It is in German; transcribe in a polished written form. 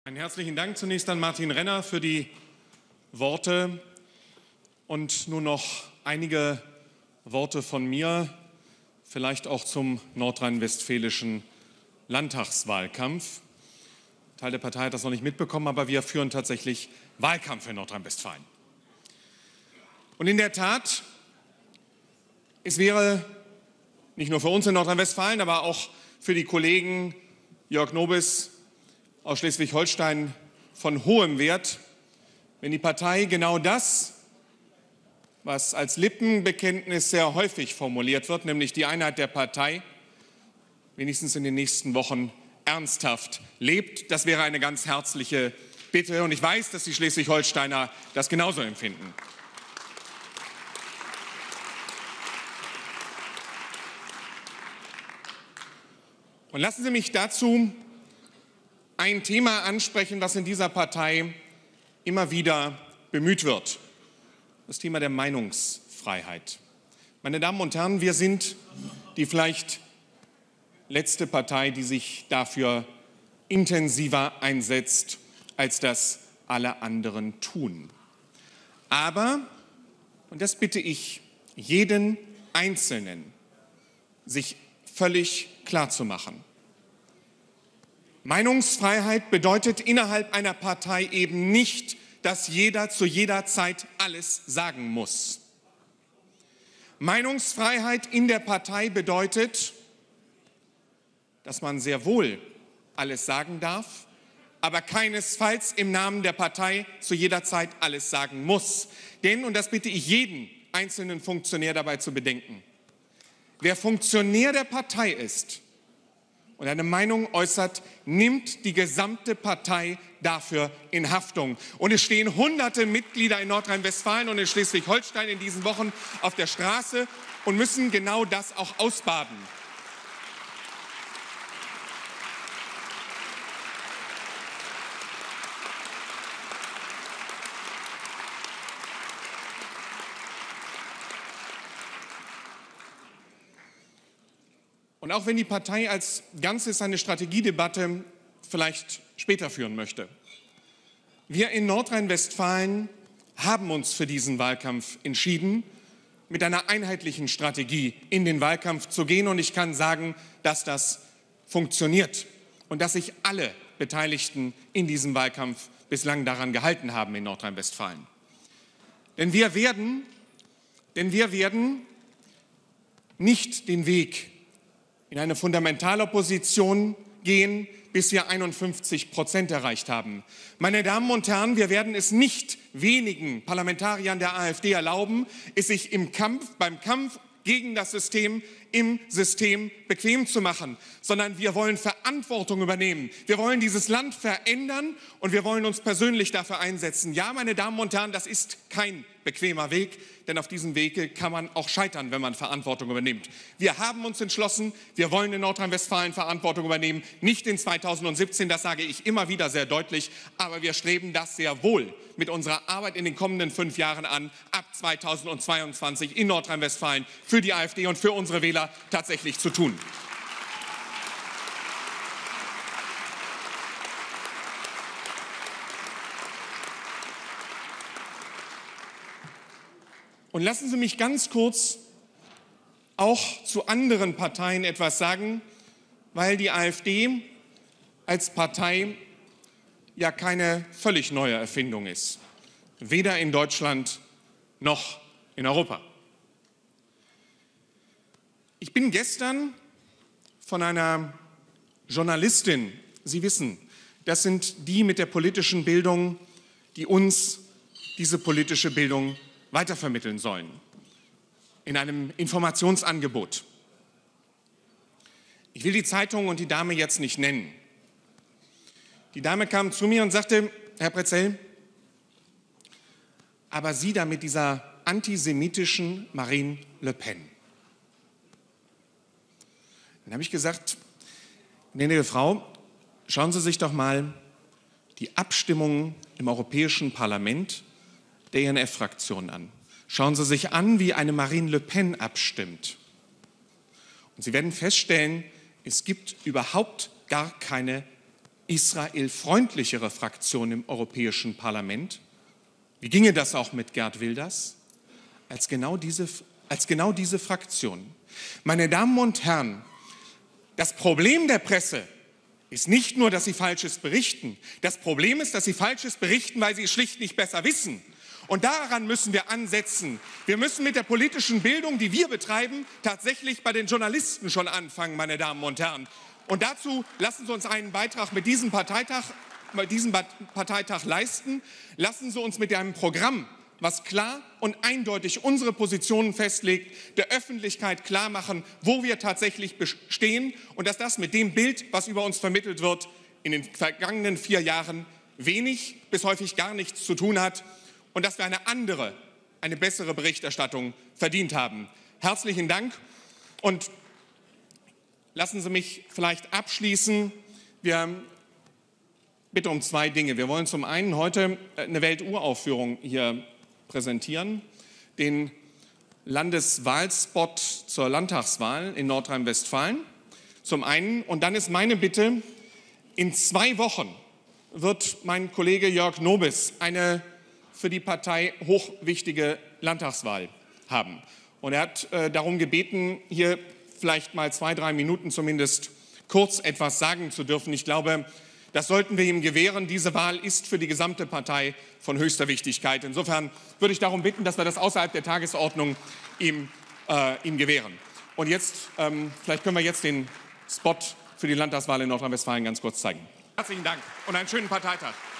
Einen herzlichen Dank zunächst an Martin Renner für die Worte und nun noch einige Worte von mir, vielleicht auch zum nordrhein-westfälischen Landtagswahlkampf. Ein Teil der Partei hat das noch nicht mitbekommen, aber wir führen tatsächlich Wahlkampf in Nordrhein-Westfalen. Und in der Tat, es wäre nicht nur für uns in Nordrhein-Westfalen, aber auch für die Kollegen Jörg Nobis aus Schleswig-Holstein von hohem Wert, wenn die Partei genau das, was als Lippenbekenntnis sehr häufig formuliert wird, nämlich die Einheit der Partei, wenigstens in den nächsten Wochen ernsthaft lebt. Das wäre eine ganz herzliche Bitte. Und ich weiß, dass die Schleswig-Holsteiner das genauso empfinden. Und lassen Sie mich dazu ein Thema ansprechen, was in dieser Partei immer wieder bemüht wird. Das Thema der Meinungsfreiheit. Meine Damen und Herren, wir sind die vielleicht letzte Partei, die sich dafür intensiver einsetzt, als das alle anderen tun. Aber, und das bitte ich jeden Einzelnen, sich völlig klar zu machen: Meinungsfreiheit bedeutet innerhalb einer Partei eben nicht, dass jeder zu jeder Zeit alles sagen muss. Meinungsfreiheit in der Partei bedeutet, dass man sehr wohl alles sagen darf, aber keinesfalls im Namen der Partei zu jeder Zeit alles sagen muss. Denn, und das bitte ich jeden einzelnen Funktionär dabei zu bedenken: Wer Funktionär der Partei ist und eine Meinung äußert, nimmt die gesamte Partei dafür in Haftung. Und es stehen hunderte Mitglieder in Nordrhein-Westfalen und in Schleswig-Holstein in diesen Wochen auf der Straße und müssen genau das auch ausbaden. Und auch wenn die Partei als Ganzes eine Strategiedebatte vielleicht später führen möchte, wir in Nordrhein-Westfalen haben uns für diesen Wahlkampf entschieden, mit einer einheitlichen Strategie in den Wahlkampf zu gehen. Und ich kann sagen, dass das funktioniert und dass sich alle Beteiligten in diesem Wahlkampf bislang daran gehalten haben in Nordrhein-Westfalen. Denn wir werden nicht den Weg in eine Fundamentalopposition gehen, bis wir 51% erreicht haben. Meine Damen und Herren, wir werden es nicht wenigen Parlamentariern der AfD erlauben, es sich beim Kampf gegen das System im System bequem zu machen, sondern wir wollen Verantwortung übernehmen. Wir wollen dieses Land verändern und wir wollen uns persönlich dafür einsetzen. Ja, meine Damen und Herren, das ist kein bequemer Weg, denn auf diesem Wege kann man auch scheitern, wenn man Verantwortung übernimmt. Wir haben uns entschlossen, wir wollen in Nordrhein-Westfalen Verantwortung übernehmen, nicht in 2017, das sage ich immer wieder sehr deutlich, aber wir streben das sehr wohl mit unserer Arbeit in den kommenden 5 Jahren an, ab 2022 in Nordrhein-Westfalen für die AfD und für unsere Wähler tatsächlich zu tun. Und lassen Sie mich ganz kurz auch zu anderen Parteien etwas sagen, weil die AfD als Partei ja keine völlig neue Erfindung ist, weder in Deutschland noch in Europa. Ich bin gestern von einer Journalistin, Sie wissen, das sind die mit der politischen Bildung, die uns diese politische Bildung weitervermitteln sollen, in einem Informationsangebot. Ich will die Zeitung und die Dame jetzt nicht nennen. Die Dame kam zu mir und sagte: Herr Pretzell, aber Sie da mit dieser antisemitischen Marine Le Pen. Dann habe ich gesagt: gnädige Frau, schauen Sie sich doch mal die Abstimmungen im Europäischen Parlament der ENF-Fraktion an. Schauen Sie sich an, wie eine Marine Le Pen abstimmt. Und Sie werden feststellen, es gibt überhaupt gar keine israelfreundlichere Fraktion im Europäischen Parlament, wie ginge das auch mit Geert Wilders, als genau diese Fraktion. Meine Damen und Herren, das Problem der Presse ist nicht nur, dass sie Falsches berichten. Das Problem ist, dass sie Falsches berichten, weil sie es schlicht nicht besser wissen. Und daran müssen wir ansetzen. Wir müssen mit der politischen Bildung, die wir betreiben, tatsächlich bei den Journalisten schon anfangen, meine Damen und Herren. Und dazu lassen Sie uns einen Beitrag mit diesem Parteitag leisten. Lassen Sie uns mit einem Programm, was klar und eindeutig unsere Positionen festlegt, der Öffentlichkeit klar machen, wo wir tatsächlich stehen und dass das mit dem Bild, was über uns vermittelt wird, in den vergangenen 4 Jahren wenig bis häufig gar nichts zu tun hat und dass wir eine bessere Berichterstattung verdient haben. Herzlichen Dank und lassen Sie mich vielleicht abschließen. Bitte um 2 Dinge. Wir wollen zum einen heute eine Welturaufführung hier präsentieren, den Landeswahlspot zur Landtagswahl in Nordrhein-Westfalen. Zum einen. Und dann ist meine Bitte, in 2 Wochen wird mein Kollege Jörg Nobis eine für die Partei hochwichtige Landtagswahl haben. Und er hat darum gebeten, hier vielleicht mal 2, 3 Minuten zumindest kurz etwas sagen zu dürfen. Ich glaube, das sollten wir ihm gewähren. Diese Wahl ist für die gesamte Partei von höchster Wichtigkeit. Insofern würde ich darum bitten, dass wir das außerhalb der Tagesordnung ihm gewähren. Und jetzt, vielleicht können wir jetzt den Spot für die Landtagswahl in Nordrhein-Westfalen ganz kurz zeigen. Herzlichen Dank und einen schönen Parteitag.